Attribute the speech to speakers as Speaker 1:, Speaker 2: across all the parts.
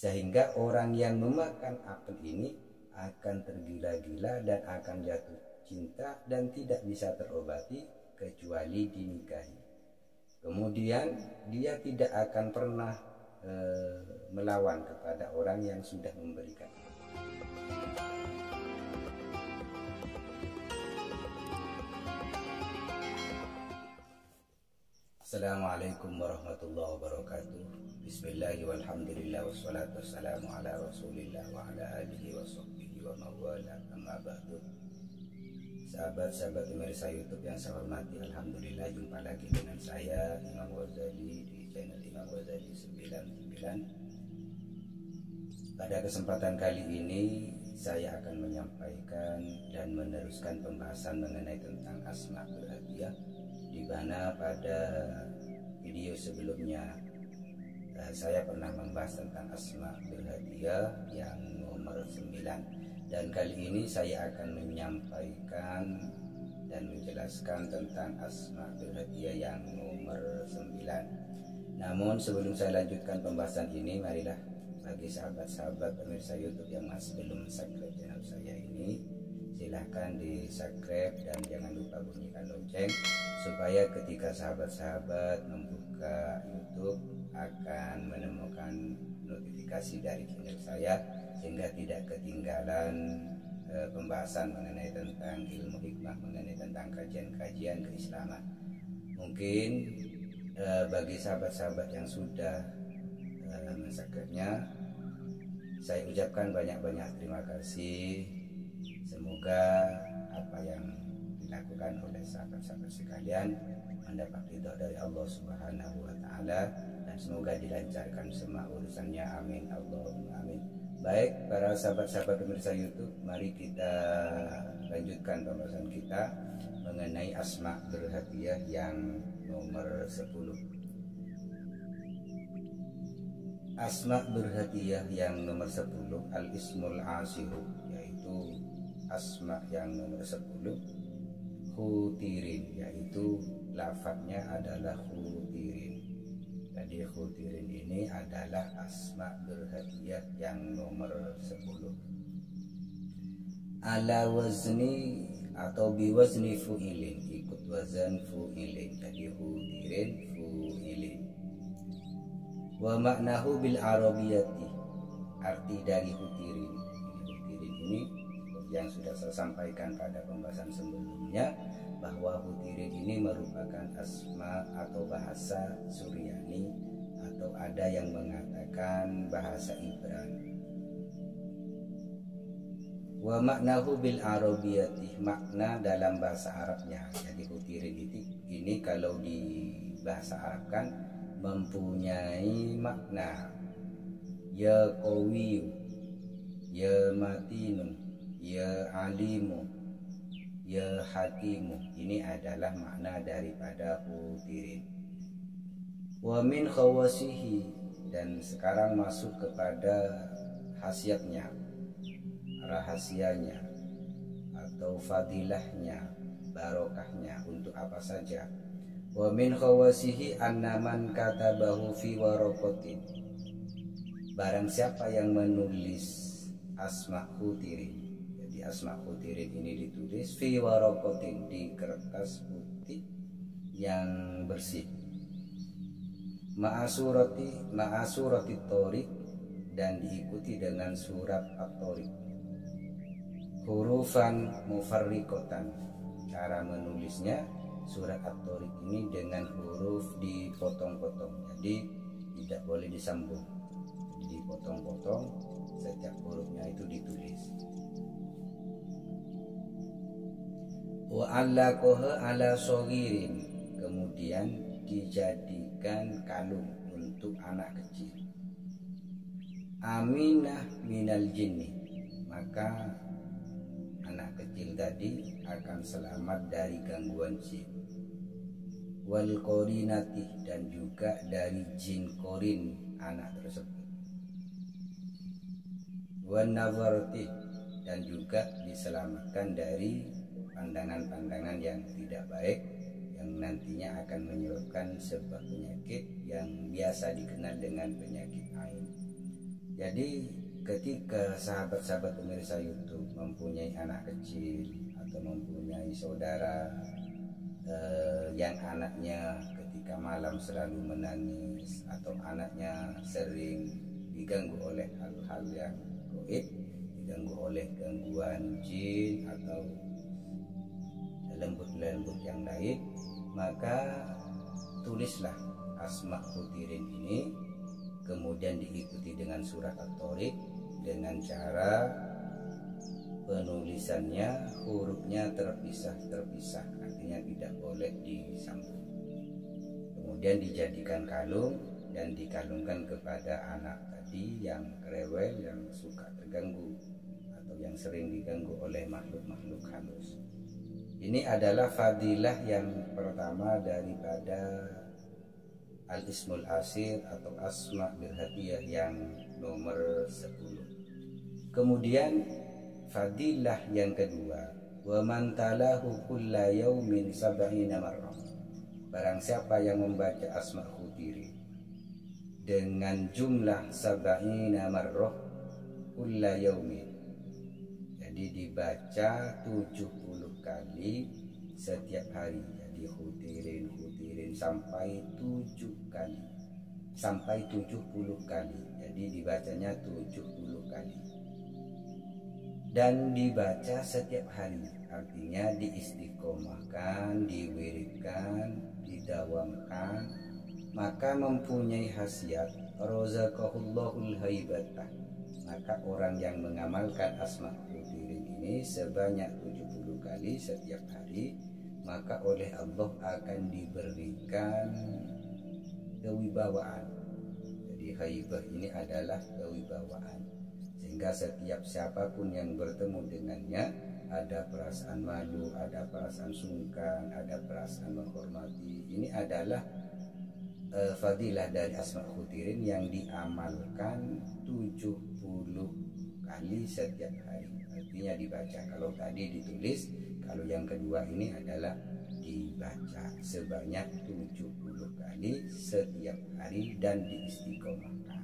Speaker 1: sehingga orang yang memakan apel ini akan tergila-gila dan akan jatuh cinta dan tidak bisa terobati kecuali dinikahi. Kemudian dia tidak akan pernah melawan kepada orang yang sudah memberikan. Assalamualaikum warahmatullahi wabarakatuh. Bismillahirrahmanirrahim. Walhamdulillah wassalatu wassalamu ala Rasulillah wa ala alihi washabbihi wa mawala. Amma ba'du. Sahabat-sahabat pemirsa YouTube yang saya hormati, alhamdulillah jumpa lagi dengan saya Imam Ghazali di channel Imam Ghazali 99. Pada kesempatan kali ini saya akan menyampaikan dan meneruskan pembahasan mengenai tentang asma berhadiah, di mana pada video sebelumnya saya pernah membahas tentang asma berhadiah yang nomor 9, dan kali ini saya akan menyampaikan dan menjelaskan tentang asma berhadiah yang nomor 9. Namun sebelum saya lanjutkan pembahasan ini, marilah bagi sahabat-sahabat pemirsa YouTube yang masih belum subscribe channel saya ini, silahkan di subscribe dan jangan lupa bunyikan lonceng supaya ketika sahabat-sahabat membuka YouTube akan menemukan notifikasi dari channel saya, sehingga tidak ketinggalan pembahasan mengenai tentang ilmu hikmah, mengenai tentang kajian-kajian keislaman. Mungkin bagi sahabat-sahabat yang sudah mensubscribe-nya, saya ucapkan banyak-banyak terima kasih. Semoga apa yang dilakukan oleh sahabat-sahabat sekalian mendapat ridha dari Allah Subhanahu wa Ta'ala, dan semoga dilancarkan semua urusannya, amin Allahumma amin. Baik, para sahabat-sahabat pemirsa YouTube, mari kita lanjutkan pembahasan kita mengenai asma berhadiah yang nomor 10. Asma berhadiah yang nomor 10 al-ismul asiru, yaitu asma yang nomor 10 khutirin, yaitu lafadznya adalah khutirin. Jadi khutirin ini adalah asma berhadiah yang nomor 10. Ala wazni atau biwazni fu'ilin, ikut wazan fu'ilin, jadi khutirin fu'ilin. Wa maknahu bil arabiyati, arti dari khutirin. Khutirin ini yang sudah saya sampaikan pada pembahasan sebelumnya, bahwa khutirin ini merupakan asma atau bahasa Suryani, atau ada yang mengatakan bahasa Ibrani. Wa maknahu bil arabiyati, makna dalam bahasa Arabnya. Jadi khutirin ini kalau di bahasa Arab kan mempunyai makna ya qawiyu, ya matinu, ya alimu, ya hakimu. Ini adalah makna daripada khutirin. Wa min khawasihi, dan sekarang masuk kepada khasiatnya, rahasianya atau fadilahnya, barokahnya, untuk apa saja. Wa min khawasihi annaman katabahu fi waraqatin, barang siapa yang menulis asma khutirin. Jadi asma khutirin ini ditulis fi waraqatin, di kertas putih yang bersih, ma'asurati tariq, dan diikuti dengan surat at-tariq, hurufan mufarriqatan. Cara menulisnya surat at-tariq ini dengan huruf dipotong-potong, jadi tidak boleh disambung, dipotong-potong, setiap hurufnya itu ditulis. Wa allaqaha ala shaghirin, kemudian dijadikan kalung untuk anak kecil. Aminah minal jinni, maka anak kecil tadi akan selamat dari gangguan jin. Wal qarinati, dan juga dari jin korin anak tersebut. Wan nazarati, dan juga diselamatkan dari pandangan-pandangan yang tidak baik, yang nantinya akan menyebabkan sebuah penyakit yang biasa dikenal dengan penyakit ain. Jadi ketika sahabat-sahabat pemirsa YouTube mempunyai anak kecil atau mempunyai saudara yang anaknya ketika malam selalu menangis, atau anaknya sering diganggu oleh hal-hal yang gaib, diganggu oleh gangguan jin atau lembut-lembut yang lain, maka tulislah Asma Khutirin ini, kemudian diikuti dengan surat At-Thariq dengan cara penulisannya hurufnya terpisah, artinya tidak boleh disambung. Kemudian dijadikan kalung dan dikalungkan kepada anak tadi yang rewel, yang suka terganggu atau yang sering diganggu oleh makhluk-makhluk halus. Ini adalah fadilah yang pertama daripada Al-Ismul Ashir atau Asma Birhadiyah yang nomor 10. Kemudian fadilah yang kedua, wa man talahu kulla yaumin sab'ina marrah. Barang siapa yang membaca Asma Khutirin dengan jumlah sab'ina marrah kulla yaumin, jadi dibaca 70 kali setiap hari. Jadi khutirin sampai 7 kali, sampai 70 kali. Jadi dibacanya 70 kali dan dibaca setiap hari, artinya diistiqomahkan, diwiridkan, didawamkan, maka mempunyai khasiat razaqahullahul haibatah. Maka orang yang mengamalkan Asma Khutirin ini sebanyak 70 kali setiap hari, maka oleh Allah akan diberikan kewibawaan. Jadi haibah ini adalah kewibawaan, sehingga setiap siapapun yang bertemu dengannya ada perasaan malu, ada perasaan sungkan, ada perasaan menghormati. Ini adalah fadilah dari Asma Khutirin yang diamalkan 70 kali setiap hari, artinya dibaca. Kalau tadi ditulis, kalau yang kedua ini adalah dibaca sebanyak 70 kali setiap hari dan diistiqomahkan.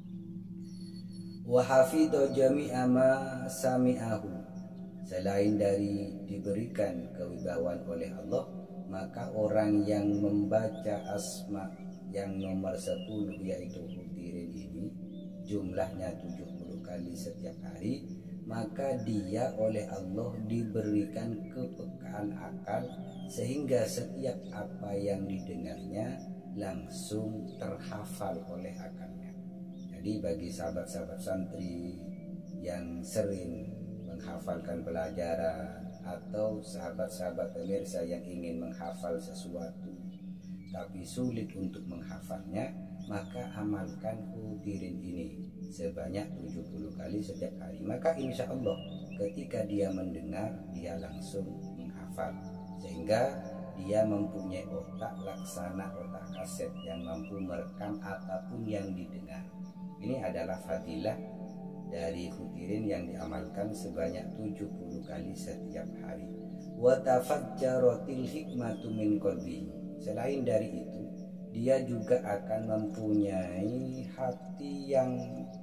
Speaker 1: Wa hafidha jami'a ma sami'ahu. Selain dari diberikan kewibawaan oleh Allah, maka orang yang membaca Asma yang nomor 10 yaitu Khutirin ini, jumlahnya 70 kali setiap hari, maka dia oleh Allah diberikan kepekaan akal, sehingga setiap apa yang didengarnya langsung terhafal oleh akalnya. Jadi bagi sahabat-sahabat santri yang sering menghafalkan pelajaran, atau sahabat-sahabat pemirsa yang ingin menghafal sesuatu tapi sulit untuk menghafalnya, maka amalkan Khutirin ini sebanyak 70 kali setiap hari. Maka insya Allah ketika dia mendengar, dia langsung menghafal, sehingga dia mempunyai otak laksana otak kaset yang mampu merekam apapun yang didengar. Ini adalah fadilah dari Khutirin yang diamalkan sebanyak 70 kali setiap hari. Wa tafajjaratil hikmatu min qalbihi. Selain dari itu, dia juga akan mempunyai hati yang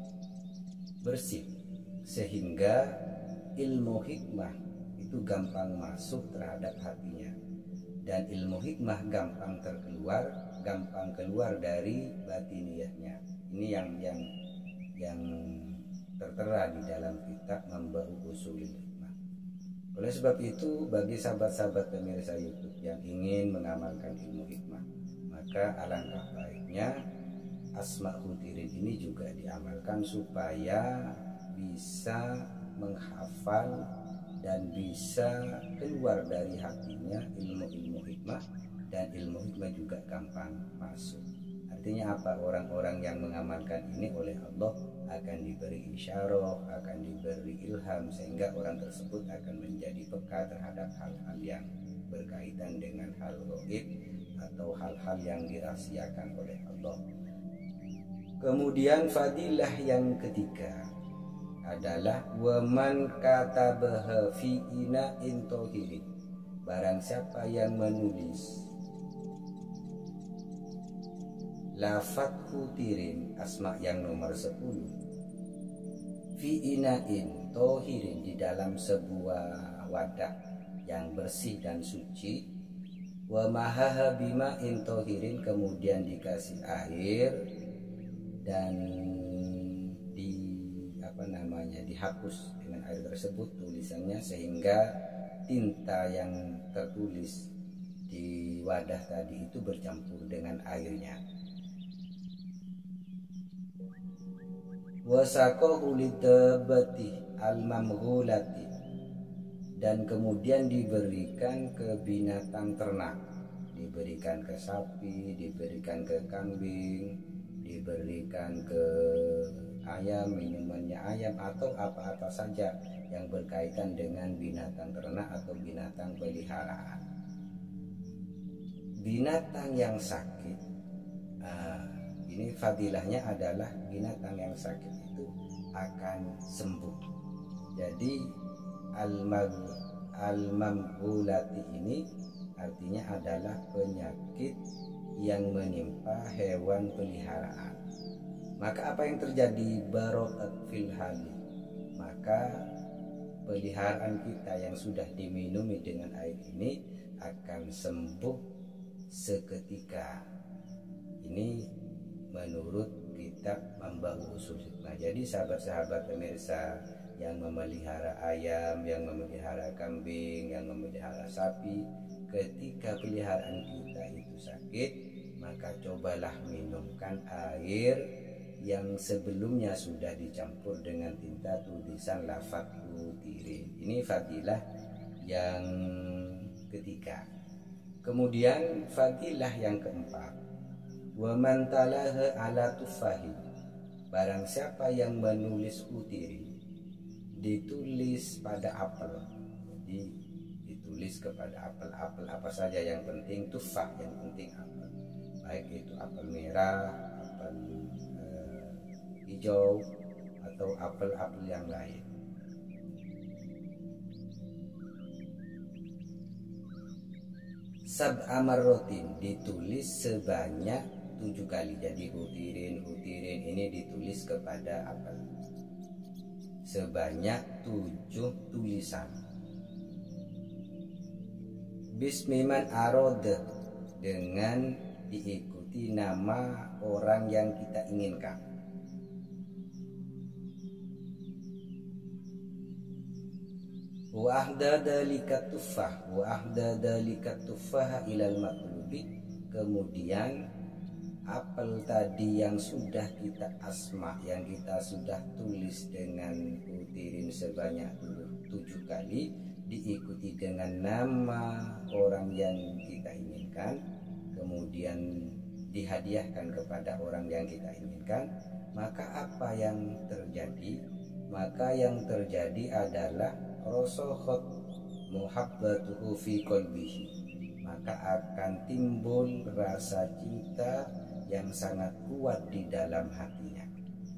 Speaker 1: bersih, sehingga ilmu hikmah itu gampang masuk terhadap hatinya, dan ilmu hikmah gampang keluar dari batiniyahnya. Ini yang tertera di dalam kitab Manba'u Ushulil Hikmah. Oleh sebab itu, bagi sahabat-sahabat pemirsa YouTube yang ingin mengamalkan ilmu hikmah, maka alangkah baiknya Asma Khutirin ini juga diamalkan supaya bisa menghafal dan bisa keluar dari hatinya ilmu-ilmu hikmah, dan ilmu hikmah juga gampang masuk. Artinya apa? Orang-orang yang mengamalkan ini oleh Allah akan diberi isyarah, akan diberi ilham, sehingga orang tersebut akan menjadi peka terhadap hal-hal yang berkaitan dengan hal gaib atau hal-hal yang dirahasiakan oleh Allah. Kemudian fadilah yang ketiga adalah waman katabaha fi ina'in tahirin. Barang siapa yang menulis lafaz Khutirin Asma yang nomor 10 fi ina'in tohirin, di dalam sebuah wadah yang bersih dan suci, wa mahaha bima'in tohirin, kemudian dikasih air dan dihapus dengan air tersebut tulisannya, sehingga tinta yang tertulis di wadah tadi itu bercampur dengan airnya. Wasaqahu litabati al-mamghulati, dan kemudian diberikan ke binatang ternak, diberikan ke sapi, diberikan ke kambing, diberikan ke ayam, minumannya ayam, atau apa-apa saja yang berkaitan dengan binatang ternak atau binatang peliharaan. Binatang yang sakit, ini fadilahnya adalah binatang yang sakit itu akan sembuh. Jadi al-mamghulati ini artinya adalah penyakit yang menimpa hewan peliharaan. Maka apa yang terjadi? Barokat fil hali, maka peliharaan kita yang sudah diminumi dengan air ini akan sembuh seketika. Ini menurut kitab Mambahu Ushul Hikmah. Jadi sahabat-sahabat pemirsa yang memelihara ayam, yang memelihara kambing, yang memelihara sapi, ketika peliharaan kita itu sakit, maka cobalah minumkan air yang sebelumnya sudah dicampur dengan tinta tulisan lafaz utirin. Ini fadilah yang ketiga. Kemudian fadilah yang keempat, wa man talaha ala tufahi, barang siapa yang menulis utirin, ditulis pada apel. Jadi ditulis kepada apel-apel apa saja, yang penting tufah, yang penting apel, baik itu apel merah, apel hijau, atau apel-apel yang lain. Sab'a marrotin, ditulis sebanyak 7 kali. Jadi utirin ini ditulis kepada apel sebanyak 7 tulisan. Bismiman arode, dengan diikuti nama orang yang kita inginkan. Wa ahdada likatufah, wa ahdada likatufah ilal matlubi, kemudian apel tadi yang sudah kita asma, yang kita sudah tulis dengan utirin sebanyak 7 kali, diikuti dengan nama orang yang kita inginkan, kemudian dihadiahkan kepada orang yang kita inginkan. Maka apa yang terjadi? Maka yang terjadi adalah rosokot muhabbatuhu fi qalbihi, maka akan timbul rasa cinta yang sangat kuat di dalam hatinya.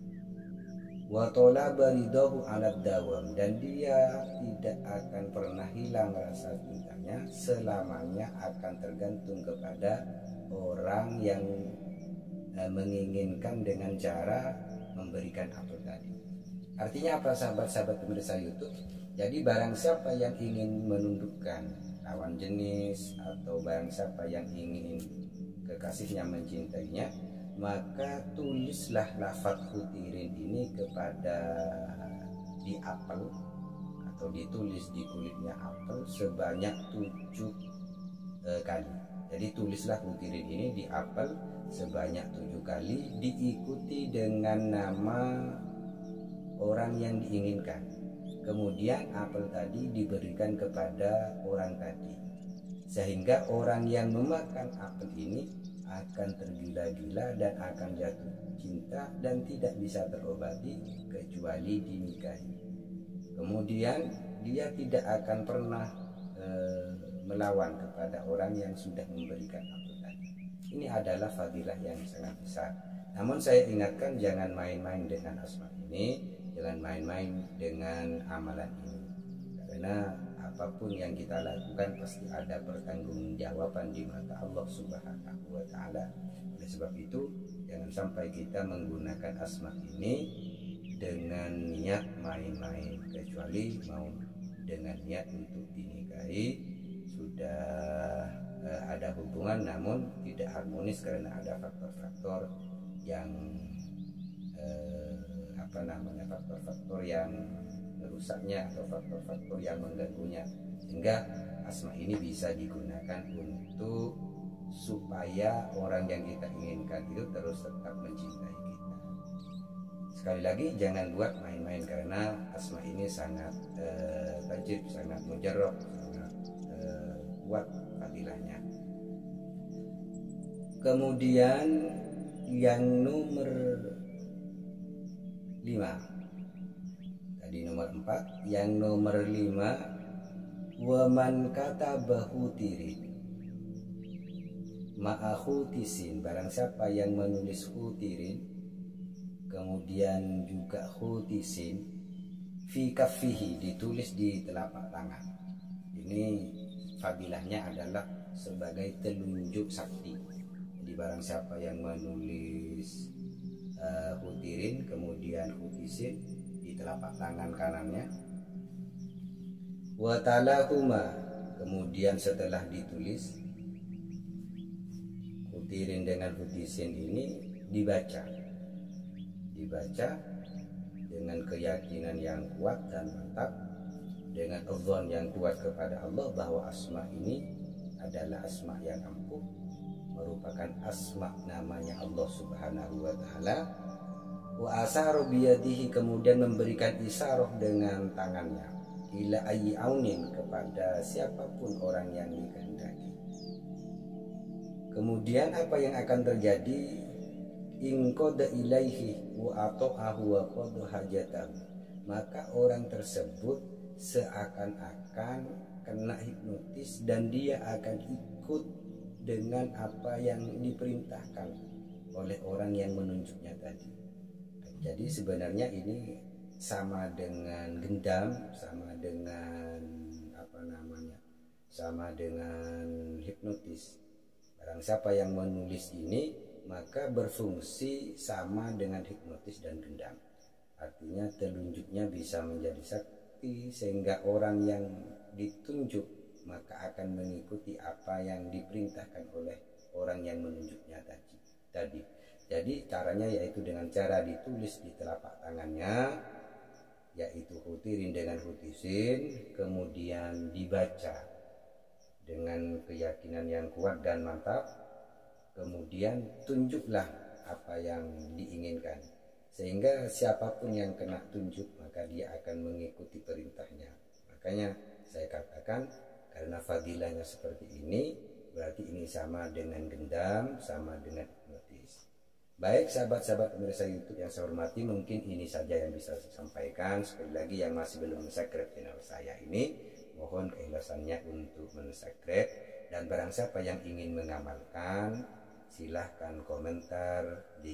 Speaker 1: Wa talaba ridahu 'ala dawam, dan dia tidak akan pernah hilang rasa cintanya, selamanya akan tergantung kepada orang yang menginginkan dengan cara memberikan apel tadi. Artinya apa, sahabat-sahabat pemirsa YouTube? Jadi barang siapa yang ingin menundukkan lawan jenis, atau barang siapa yang ingin kekasihnya mencintainya, maka tulislah lafaz utirin ini kepada di apel, atau ditulis di kulitnya apel sebanyak 7 kali. Jadi tulislah utirin ini di apel sebanyak 7 kali, diikuti dengan nama orang yang diinginkan. Kemudian apel tadi diberikan kepada orang tadi, sehingga orang yang memakan apel ini akan tergila-gila dan akan jatuh cinta dan tidak bisa terobati kecuali dinikahi. Kemudian dia tidak akan pernah melawan kepada orang yang sudah memberikan apel tadi. Ini adalah fadilah yang sangat besar. Namun saya ingatkan, jangan main-main dengan asma ini, jangan main-main dengan amalan ini, karena apapun yang kita lakukan pasti ada pertanggungjawaban di mata Allah Subhanahu wa Ta'ala. Oleh sebab itu, jangan sampai kita menggunakan asma ini dengan niat main-main, kecuali mau dengan niat untuk dinikahi sudah ada hubungan namun tidak harmonis karena ada faktor-faktor yang faktor-faktor yang merusaknya atau faktor-faktor yang mengganggunya, sehingga asma ini bisa digunakan untuk supaya orang yang kita inginkan itu terus tetap mencintai kita. Sekali lagi jangan buat main-main karena asma ini sangat tajib, sangat mujarrab, sangat kuat fadilahnya. Kemudian yang nomor 5, tadi nomor 4, yang nomor 5, waman katabahu tirin ma'ahu tisin, barang siapa yang menulis hutirin kemudian juga hutisin fi kaffihi, ditulis di telapak tangan. Ini fadilahnya adalah sebagai telunjuk sakti. Jadi barang siapa yang menulis hutirin kemudian hutisin di telapak tangan kanannya, wa talahuma, kemudian setelah ditulis hutirin dengan hutisin ini dibaca dengan keyakinan yang kuat dan mantap, dengan adzan yang kuat kepada Allah bahwa asma ini adalah asma yang ampuh, merupakan asma namanya Allah Subhanahu wa taala. Wa asaru biyadihi, kemudian memberikan isyarah dengan tangannya, ila ayyi aunin, kepada siapapun orang yang dikehendaki. Kemudian apa yang akan terjadi? In qada ilaihi wa ata'ahu wa qada hajatahu, maka orang tersebut seakan-akan kena hipnotis dan dia akan ikut dengan apa yang diperintahkan oleh orang yang menunjuknya tadi. Jadi sebenarnya ini sama dengan gendam, sama dengan sama dengan hipnotis. Barang siapa yang menulis ini maka berfungsi sama dengan hipnotis dan gendam. Artinya telunjuknya bisa menjadi sakti, sehingga orang yang ditunjuk maka akan mengikuti apa yang diperintahkan oleh orang yang menunjuknya tadi. Jadi caranya yaitu dengan cara ditulis di telapak tangannya, yaitu hutirin dengan hutisin, kemudian dibaca dengan keyakinan yang kuat dan mantap, kemudian tunjuklah apa yang diinginkan, sehingga siapapun yang kena tunjuk maka dia akan mengikuti perintahnya. Makanya saya katakan karena fadilahnya seperti ini, berarti ini sama dengan gendam, sama dengan hipnotis. Baik sahabat-sahabat pemirsa YouTube yang saya hormati, mungkin ini saja yang bisa saya sampaikan. Sekali lagi yang masih belum subscribe channel saya ini, mohon keikhlasannya untuk subscribe, dan barang siapa yang ingin mengamalkan silahkan komentar di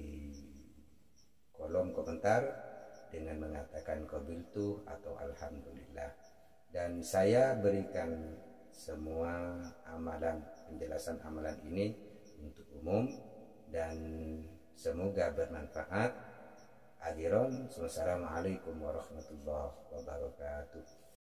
Speaker 1: kolom komentar dengan mengatakan qabiltu atau alhamdulillah, dan saya berikan semua amalan, penjelasan amalan ini untuk umum dan semoga bermanfaat. Akhiran, wassalamualaikum warahmatullahi wabarakatuh.